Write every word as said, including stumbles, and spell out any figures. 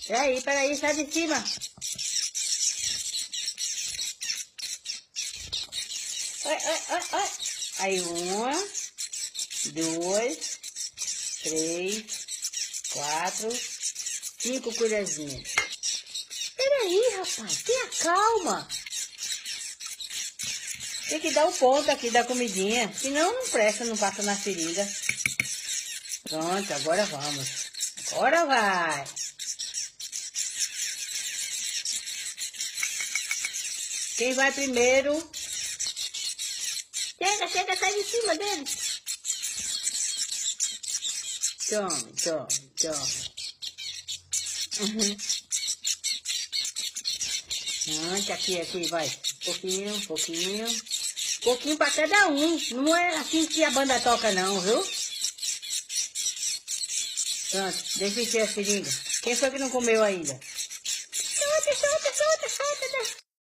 Peraí, peraí, sai de cima. Oi, oi, oi, oi. Aí, uma, duas, três, quatro, cinco colherzinhas. Peraí, rapaz, tenha calma. Tem que dar o ponto aqui da comidinha, senão não presta, não passa na seringa. Pronto, agora vamos. Agora vai. Quem vai primeiro? Chega, chega, sai de cima dele. Tome, tome, tome. Uhum. Pronto, aqui, aqui, vai. Pouquinho, pouquinho. Pouquinho pra cada um. Não é assim que a banda toca não, viu? Pronto, deixa encher a seringa. Quem foi que não comeu ainda? Solta, solta, solta, solta.